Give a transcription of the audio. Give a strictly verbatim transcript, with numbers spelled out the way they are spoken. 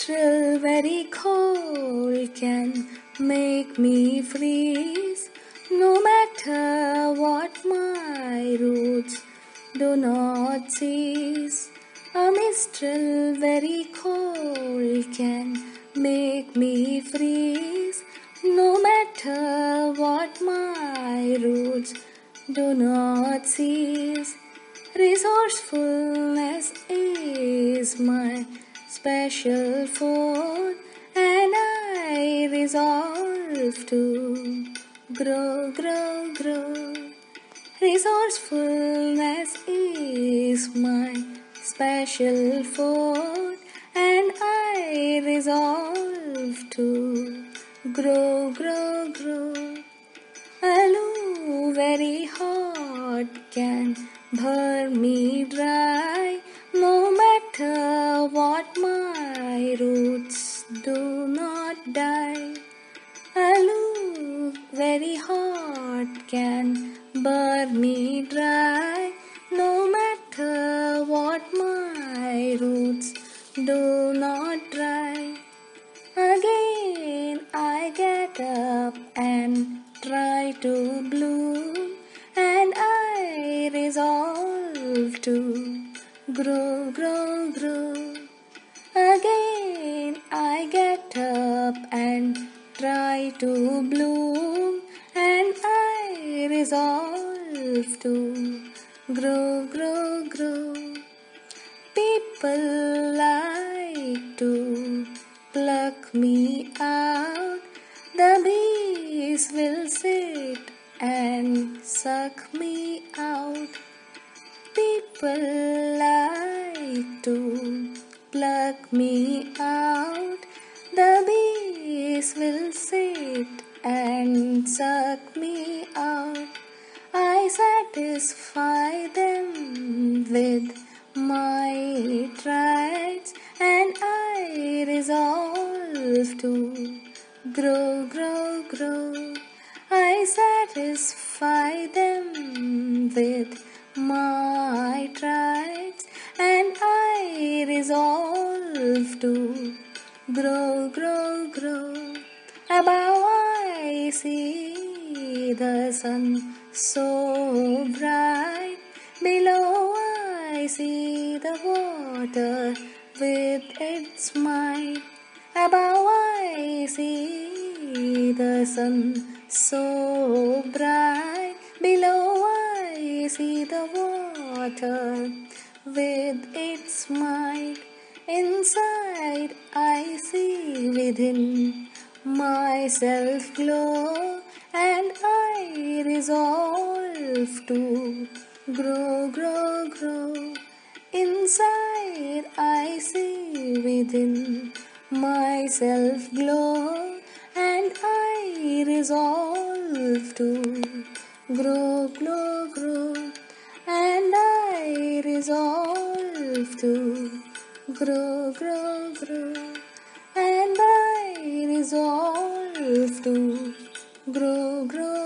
still very cold can make me freeze. No matter what my roots do not cease. A mistral very cold can make me freeze. No matter what my roots do not cease. Resourcefulness is my special food, and I resolve to grow, grow, grow. Resourcefulness is my special food, and I resolve to grow, grow, grow. Aloe very hot can burn me dry, no matter what my roots do not die. Aloe very hot can burn me dry, no matter what my roots do not dry. Again I get up and try to bloom, and I resolve to grow, grow, grow. Again I get up and try to bloom, and I resolve to grow, grow, grow. People like to pluck me out. The bees will sit and suck me out. People like to pluck me out. The bees will sit and suck me out. I satisfy them with my tracts, and I resolve to grow, grow, grow. I satisfy them with my tracts, and I resolve to grow, grow, grow. Above I see the sun so bright, below I see the water with its might. Above I see the sun so bright, below I see the water with its might. Inside I see within myself glow, and I resolve to grow, grow, grow. Inside I see within myself glow, and I resolve to grow, grow, grow. And I resolve to grow, grow, grow. And I resolve to grow, grow.